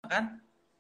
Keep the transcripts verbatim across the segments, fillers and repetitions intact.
kan?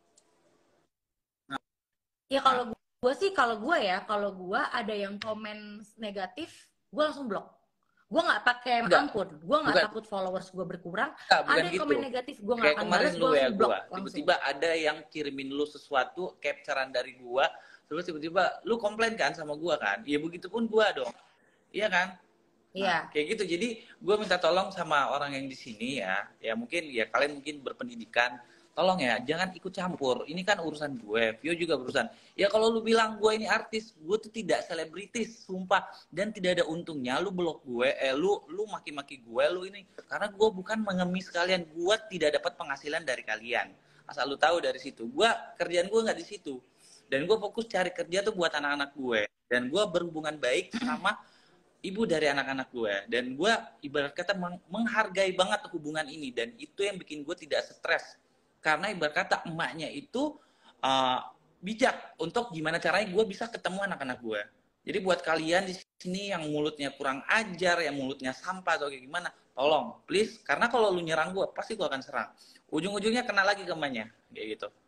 Ya Nah, kalau gue sih, kalau gue ya, kalau gue ada yang komen negatif, gue langsung blok. Gue nggak pakai enggak, ampun, gue nggak bukan, takut followers gue berkurang. enggak, bukan Ada yang gitu. komen negatif, gue nggak Kayak akan kemarin balas, gue lu ya langsung blok gua, langsung. tiba-tiba ada yang kirimin lu sesuatu, capturean dari gua, terus tiba-tiba lu komplain kan sama gua kan? Ya begitupun gua dong. Iya kan? Nah, Iya, kayak gitu. Jadi gue minta tolong sama orang yang di sini ya. Ya mungkin ya kalian mungkin berpendidikan. Tolong ya, jangan ikut campur. Ini kan urusan gue. Vio juga berurusan. Ya kalau lu bilang gue ini artis, gue tuh tidak selebritis, sumpah. Dan tidak ada untungnya lu blok gue, eh lu lu maki-maki gue, lu ini. Karena gue bukan mengemis kalian. Gue tidak dapat penghasilan dari kalian. Asal lu tahu dari situ. Gue kerjaan gue nggak di situ. Dan gue fokus cari kerja tuh buat anak-anak gue. Dan gue berhubungan baik sama ibu dari anak-anak gue, dan gue ibarat kata menghargai banget hubungan ini, dan itu yang bikin gue tidak stres karena ibarat kata emaknya itu uh, bijak untuk gimana caranya gue bisa ketemu anak-anak gue. Jadi buat kalian di sini yang mulutnya kurang ajar, yang mulutnya sampah atau kayak gimana, tolong please, karena kalau lu nyerang gue pasti gue akan serang, ujung-ujungnya kena lagi ke emaknya kayak gitu.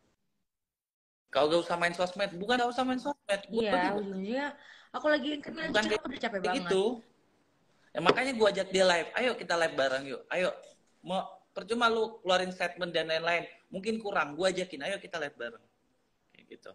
Kau gak usah main sosmed, bukan gak usah main sosmed, gue iya, juga ujungnya aku lagi kena bukan aja, kayak aku udah capek banget. gitu. Ya, makanya gue ajak dia live. Ayo kita live bareng yuk. Ayo. Mau percuma lu keluarin statement dan lain-lain. Mungkin kurang. Gue ajakin. Ayo kita live bareng. Kayak gitu.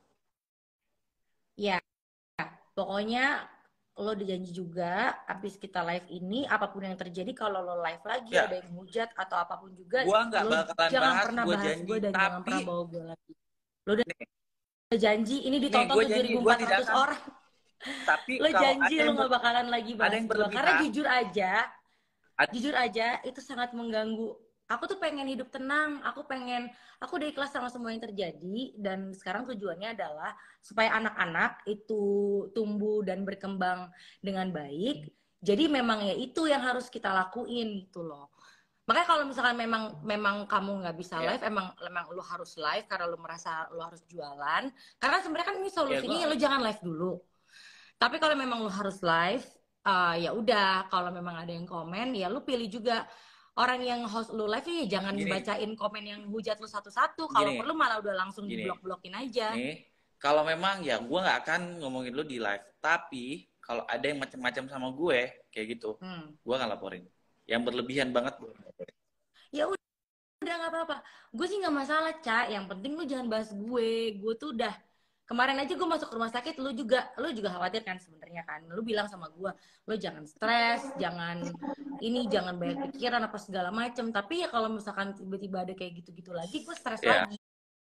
Ya, pokoknya lo udah janji juga, habis kita live ini, apapun yang terjadi, kalau lo live lagi ada Ya, yang hujat atau apapun juga, gue nggak lo bakalan jangan bahas. pernah Gue bahas gue janji. dan jangan pernah Tapi bawa gue lagi. Lo udah nih, janji, ini nih ditonton gue tujuh janji ribu gue empat tidak ratus akan. orang. Tapi Lo kalau janji ada lo yang ber, nggak bakalan lagi ada bahas yang gue. Karena berlebihan. jujur aja, Ada, jujur aja itu sangat mengganggu. Aku tuh pengen hidup tenang, aku pengen, aku udah ikhlas sama semua yang terjadi, dan sekarang tujuannya adalah supaya anak-anak itu tumbuh dan berkembang dengan baik. Jadi memang ya itu yang harus kita lakuin gitu loh. Makanya kalau misalkan memang memang kamu nggak bisa ya, live, emang emang lu harus live karena lu merasa lu harus jualan. Karena sebenarnya kan ini ya gue. solusinya ya lu jangan live dulu. Tapi kalau memang lu harus live, uh, ya udah. Kalau memang ada yang komen, ya lu pilih juga orang yang host lu live ya jangan Gini, bacain komen yang hujat lu satu-satu. Kalau gini, perlu malah udah langsung gini. diblok-blokin aja. Nih, kalau memang ya gue nggak akan ngomongin lu di live. Tapi kalau ada yang macam-macam sama gue kayak gitu, Hmm. gue akan laporin. Yang berlebihan banget gue laporin. Ya udah nggak apa-apa. Gue sih nggak masalah, Ca. Yang penting lu jangan bahas gue. Gue tuh udah kemarin aja gue masuk rumah sakit, lu juga lu juga khawatir kan sebenarnya kan. Lu bilang sama gue, lu jangan stres, jangan ini, jangan banyak pikiran apa segala macem. Tapi ya kalau misalkan tiba-tiba ada kayak gitu-gitu lagi, gue stres Ya, lagi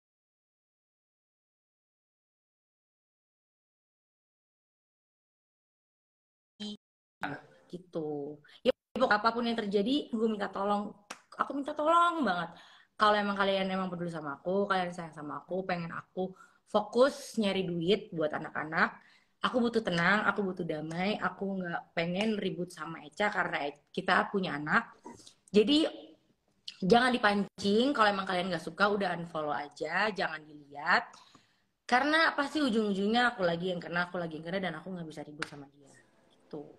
gitu. Ya pokoknya apapun yang terjadi, gue minta tolong. Aku minta tolong banget. Kalau emang kalian emang peduli sama aku, kalian sayang sama aku, pengen aku fokus nyari duit buat anak-anak. Aku butuh tenang, aku butuh damai, aku nggak pengen ribut sama Eca karena kita punya anak. Jadi jangan dipancing, kalau emang kalian nggak suka udah unfollow aja, jangan dilihat. Karena pasti ujung-ujungnya aku lagi yang kena, aku lagi yang kena, dan aku nggak bisa ribut sama dia. Tuh.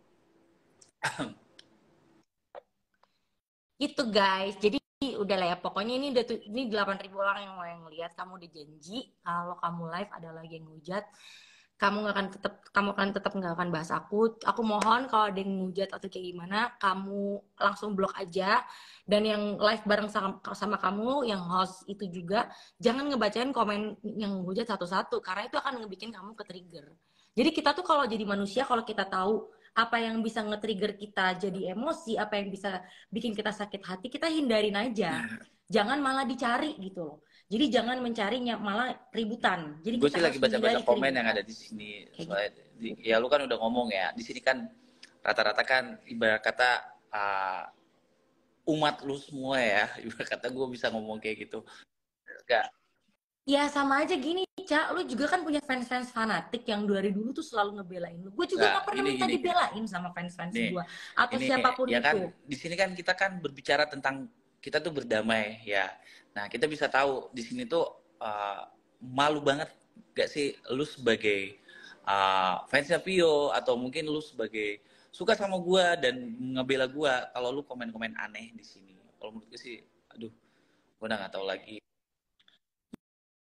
Gitu guys. Jadi udah lah ya, pokoknya ini udah tuh, ini delapan ribu orang yang mau yang ngeliat. Kamu udah janji kalau kamu live ada lagi yang ngujat, kamu nggak akan tetap kamu akan tetap nggak akan bahas aku. Aku mohon kalau ada yang ngujat atau kayak gimana, kamu langsung blok aja. Dan yang live bareng sama, sama kamu, yang host itu juga jangan ngebacain komen yang ngujat satu-satu, karena itu akan ngebikin kamu ke trigger. Jadi kita tuh kalau jadi manusia, kalau kita tahu apa yang bisa nge-trigger kita jadi emosi, apa yang bisa bikin kita sakit hati, kita hindarin aja. Jangan malah dicari gitu loh. Jadi jangan mencarinya, malah ributan. Jadi gue kita sih lagi harus baca-baca menghindari komen yang keributan. ada di sini. Kayak gitu. Soalnya, di, ya lu kan udah ngomong ya. Di sini kan rata-rata kan ibarat kata uh, umat lu semua ya. Ibarat kata gue bisa ngomong kayak gitu. Enggak. Ya sama aja gini, Ca. Lu juga kan punya fans-fans fanatik yang dari dulu tuh selalu ngebelain lu. Gue juga Enggak. gak pernah Gini, minta gini, gini. dibelain sama fans-fans Nih, gue. Atau ini siapapun ya kan itu. di sini kan kita kan berbicara tentang kita tuh berdamai ya. Nah, kita bisa tahu di sini tuh uh, malu banget gak sih lu sebagai uh, fansnya Pio, atau mungkin lu sebagai suka sama gua dan ngebela gua, kalau lu komen-komen aneh di sini. Kalau menurut gue sih, aduh, gua udah nggak tahu lagi.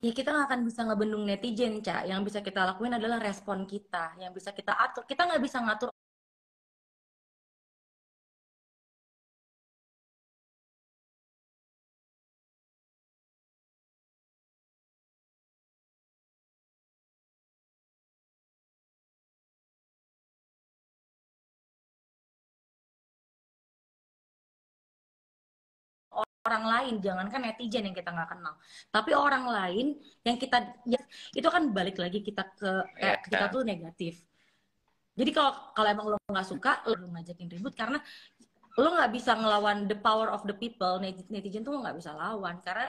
Ya kita nggak akan bisa ngebendung netizen, Cak. Yang bisa kita lakuin adalah respon kita. Yang bisa kita atur. Kita nggak bisa ngatur orang lain, jangankan netizen yang kita nggak kenal, tapi orang lain yang kita ya, itu kan balik lagi kita ke Ya, kayak kita tuh negatif. Jadi kalau kalau emang lo nggak suka, lo ngajakin ribut karena lo nggak bisa ngelawan the power of the people. Netizen tuh nggak bisa lawan karena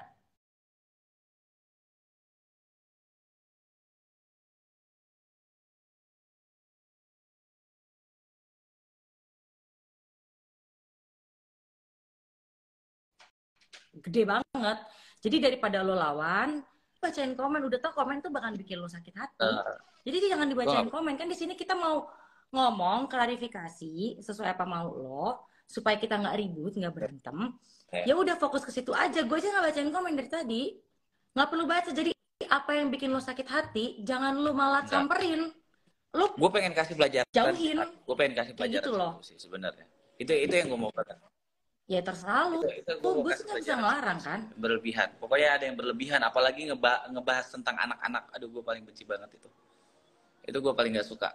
gede banget. Jadi daripada lo lawan, bacain komen. Udah tau komen tuh bakal bikin lo sakit hati. uh, Jadi jangan gue dibacain gak, komen. Kan di sini kita mau ngomong klarifikasi sesuai apa mau lo supaya kita nggak ribut, nggak berantem. ya, Ya udah fokus ke situ aja. Gue aja nggak bacain komen dari tadi. Nggak perlu baca. Jadi apa yang bikin lo sakit hati, jangan lo malah enggak. samperin. Lo Gue pengen kasih pelajaran jauhin. gue pengen kasih Kayak pelajaran gitu sama loh. lu sih sebenarnya. Itu itu yang gue mau katakan. Ya terserah lo. Itu itu gue mau Gue sih kasih nggak bisa pelajaran sama ngelarang lu sih. kan. Berlebihan. Pokoknya ada yang berlebihan. Apalagi ngeba ngebahas tentang anak-anak. Aduh, gue paling benci banget itu. Itu gue paling gak suka.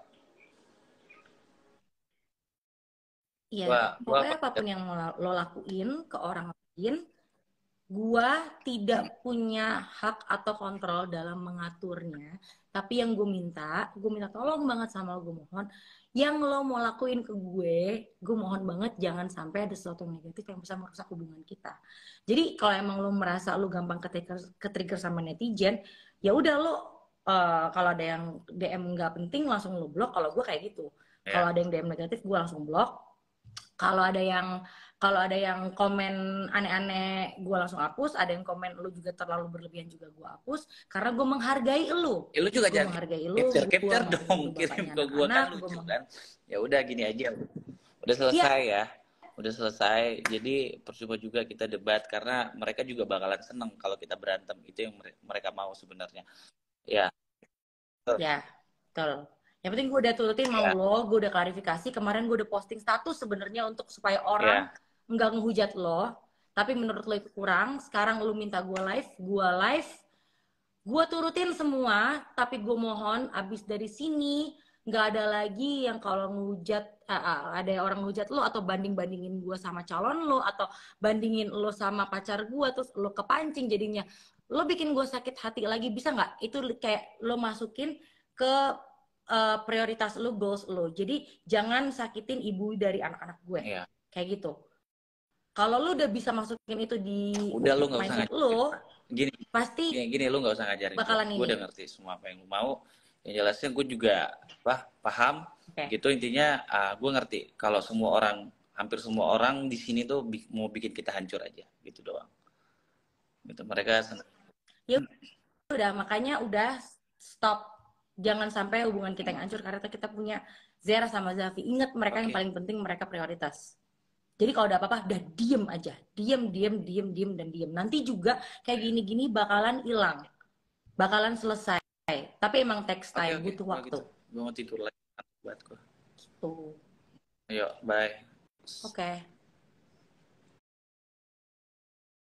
Iya, Gua, gua pokoknya apapun yang lo lakuin ke orang lain, gua tidak punya hak atau kontrol dalam mengaturnya. Tapi yang gue minta, gue minta tolong banget sama lo, gue mohon, yang lo mau lakuin ke gue, gue mohon banget jangan sampai ada sesuatu yang negatif yang bisa merusak hubungan kita. Jadi kalau emang lo merasa lo gampang ketrigger, ketrigger sama netizen, ya udah lo uh, kalau ada yang D M nggak penting langsung lo blok. Kalau gue kayak gitu, ya. kalau ada yang D M negatif gue langsung blok. Kalau ada yang kalau ada yang komen aneh-aneh gue langsung hapus, ada yang komen lu juga terlalu berlebihan juga gue hapus karena gue menghargai lu. Ya, lu juga Gue jangan menghargai lu, capture gue capture ngerti dong, lu kirim bapaknya ke gue kan anak-anak, gue lucu meng... kan. Ya udah gini aja. Udah Iya, selesai ya. Udah selesai. Jadi percuma juga kita debat karena mereka juga bakalan seneng kalau kita berantem. Itu yang mereka mau sebenarnya. Ya. ya, betul. Yang penting gue udah turutin mau Ya. lo, gue udah klarifikasi. Kemarin gue udah posting status sebenarnya untuk supaya orang Ya. nggak ngehujat lo. Tapi menurut lo itu kurang. Sekarang lo minta gue live, gue live. Gue turutin semua, tapi gue mohon abis dari sini nggak ada lagi yang kalau ngehujat uh, ada orang ngehujat lo atau banding bandingin gue sama calon lo atau bandingin lo sama pacar gue terus lo kepancing jadinya lo bikin gue sakit hati lagi bisa nggak itu kayak lo masukin ke uh, prioritas lo goals lo jadi jangan sakitin ibu dari anak-anak gue Ya. kayak gitu kalau lo udah bisa masukin itu di Udah lu nggak usah mindset ngajarin. lo Gini, pasti gini, gini lu nggak usah ngajarin gue. bakalan Gue ini udah ngerti semua apa yang lu mau. Yang jelasnya gue juga apa paham. okay. Gitu intinya uh, gue ngerti kalau semua orang hampir semua orang di sini tuh bi mau bikin kita hancur aja gitu doang. Gitu mereka senang. Ya udah makanya udah stop jangan sampai hubungan kita yang hancur karena kita punya Zera sama Zafi ingat mereka Okay. yang paling penting mereka prioritas jadi kalau ada apa-apa udah diem aja diem diem diem diem dan diem nanti juga kayak gini-gini bakalan hilang bakalan selesai tapi emang text Oke, time oke. butuh Kalau waktu gitu, gue mau tidur lagi buat gue. gitu Ayo, bye. oke okay.